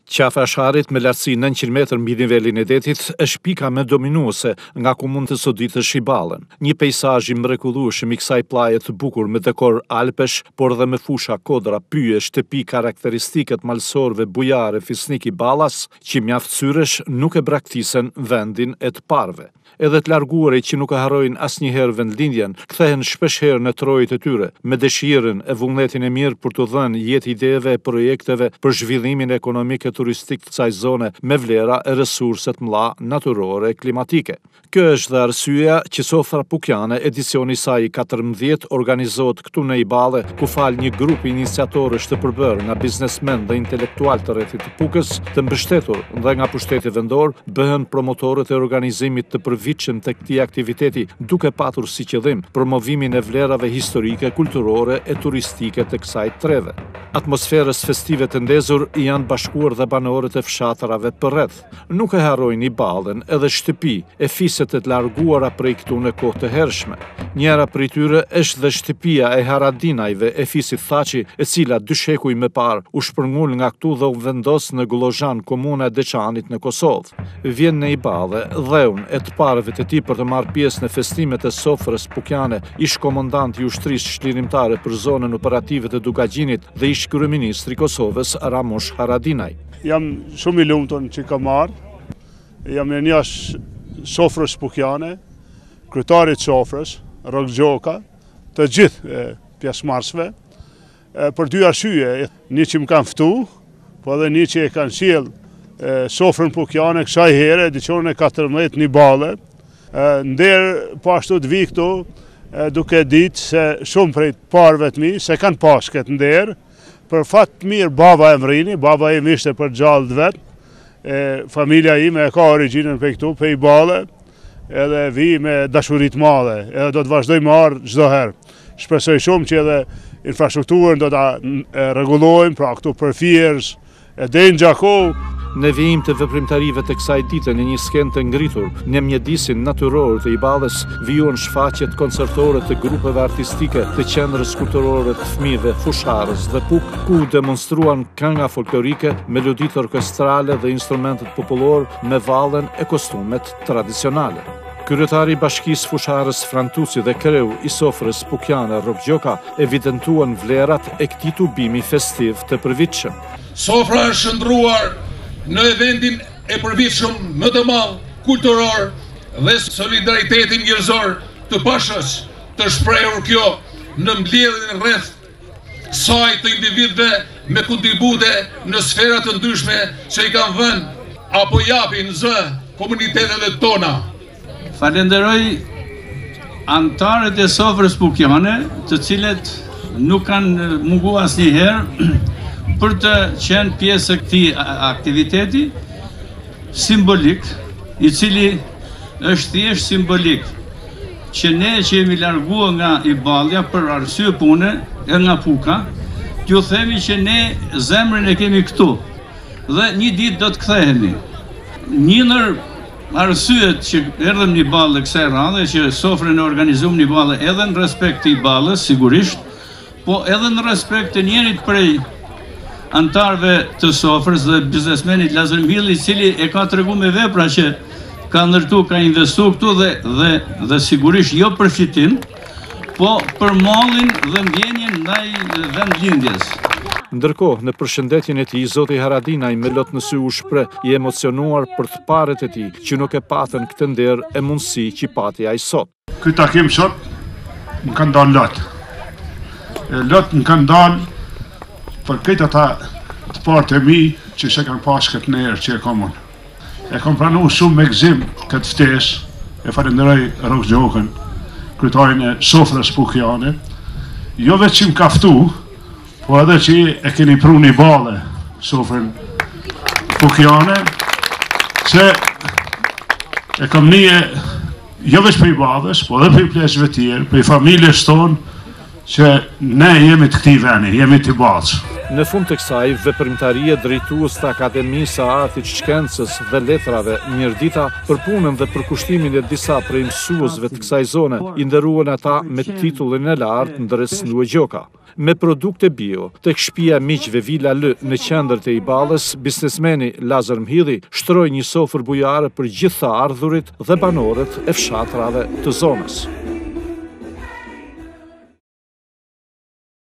Qafa e Sharit me lartësi 900 metër mbi nivelin e detit është pika më dominuese nga ku mund të soditësh i Ballën. Një peizazh i mrekullueshëm i kësaj plaje të bukur me dekor alpesh, por dhe me fusha kodra, pyje, shtëpi karakteristike të malësorëve bujare fisnik i Ballas, që mjaftësyresh nuk e braktisen vendin e të parëve. Edhe të larguarit që nuk e harrojnë asnjëherë vendlindjen, kthehen shpeshherë në trojët e tyre, me dëshirën e vullnetin e mirë për të dhënë jetë ideve e projekteve për zhvillimin ekonomik e turistik të kësaj zone me vlera e resurset mëdha natyrore e klimatike. Kjo është dhe arsyeja që Sofra Pukjane, edicioni i saj i 14, organizohet këtu në Iballë, ku fal një grup iniciatorësh të përbërë nga biznesmen dhe intelektual të rrethit të Pukës, të mbështetur dhe nga pushteti vendor, bëhen promotorët e organizimit të përvitshëm të këtij aktiviteti, duke patur si qëllim promovimin e vlerave historike, kulturore e turistike të kësaj treve. Atmosferës festive të ndezur janë bashkuar dhe banorët e fshatrave përreth. Nuk e harrojnë Iballën edhe shtëpi e fiset e të larguara prej këtu në kohë të hershme. Njëra prej tyre është dhe shtëpia e Haradinajve e fisit Thaçi, e cila 2 shekuj më parë u shpërngul nga këtu dhe u vendos në Gullozhan, komuna e Deçanit në Kosovë. Vjen në Iballë dheun e të parëve të tij për të marrë pjesë në festimet e Sofrës Pukjane, ish komandant i ushtrisë çlirimtare për zonën operative të Dugagjinit dhe ish kryeministri i Kosovës Ramush Haradinaj. Jam shumë i lumtur që kam marrë. Jam në një Sofrës Pukjane, kryetarit Sofrës, Rok Gjoka, të gjithë pjesëmarrësve, për 2 arsye, një që më kanë ftu, po edhe një që e kanë sjell Sofrën Pukjane kësaj here, edicionin e 14 në Iballë, ndër po ashtu të vi këtu, duke ditë se shumë prej të parëve të mi, se kanë pas këtë ndër, për fat të mirë baba e mrini, baba im ishte për gjallë vetë, familja ime e ka origjinën për këtu, për Iballë, edhe vi me dashurit madhe, edhe do të vazhdoj marrë çdo herë. Shpresoj shumë që edhe infrastrukturën do ta rregullojmë, pra këtu për Fiers, e deri në Gjakov. Në vijim të veprimtarive të kësaj dite në një skenë të ngritur, në mjedisin natyror të Iballës, vijuan shfaqjet koncertore të grupeve artistike të qendrës kulturore të fëmijëve Fusharës dhe Puk, ku demonstruan kënga folklorike, meloditë orkestrale dhe instrumentet popullor me vallën e kostumet tradicionale. Kryetari i Bashkisë Fusharës Frantusi dhe kreu i Sofrës Pukjane Rok Gjoka evidentuan vlerat e këtij tubimi festiv të përvitshëm. Sofra është shndruar në eventin e përvitshëm më të madh kulturor dhe solidaritetin njerëzor të pashës të shprehur kjo në mbledhjen rreth saj të individëve me kontribute në sfera të ndryshme që i kanë vënë apo japin zë komuniteteve tona. Falenderoj antarët e Sofrës Pukjane, të cilët nuk kanë munguar asnjëherë për të qenë pjesë e këtij aktiviteti simbolik, i cili është thjesht simbolik, që ne që jemi larguar nga Iballja për arsye pune e nga Puka, t'ju themi që ne zemrën e kemi këtu dhe një ditë do të kthehemi. Një ndër arsyet që erdhëm në Iballë kësaj radhe, që Sofrën e organizuam në Iballë edhe në respekt të Iballës, sigurisht, po edhe në respekt të njërit prej antarëve të Sofrës dhe biznesmenit Lazar Milli, i cili e ka treguar me vepra që ka ndërtu, ka investu këtu dhe sigurisht jo për fitim, po për mallin dhe ndjenjen ndaj vendlindjes. Ndërkohë, në përshëndetjen e tij, zoti Haradinaj me lot në sy u shpreh i emocionuar për të parët e tij që nuk e patën këtë nder e mundësi që pati ai sot. Ky takim sot më kanë dalë lot. Lot më kanë dalë për këtë ata të partë e mi që se kanë pas këtë nërë që e kom unë. E kom pranu shumë me gzim këtë ftesë, e falenderoj Rok Gjokën, kryetarin e Sofrës Pukjane, jo vetë që më kaftu, po edhe që e keni pru një Iballë Sofrën Pukjane, se e kom një, jo vetë për Iballës, po edhe për plesëve tjerë, për familjes tonë, që ne jemi të këtij veni, jemi të Iballës. Në fund të kësaj, veprimtaria drejtues të Akademisë së Artit, Shkencës dhe Letrave Mirdita për punën dhe për kushtimin e disa prej mësuesve të kësaj zone, i nderuan ata me titullin e lartë ndërës Nuë Gjoka. Me produkte bio, tek shtëpia miqve Vila L në qendër të Iballës, biznesmeni Lazar Mhilli shtroi një sofër bujare për gjithë të ardhurit dhe banorët e fshatrave të zonës.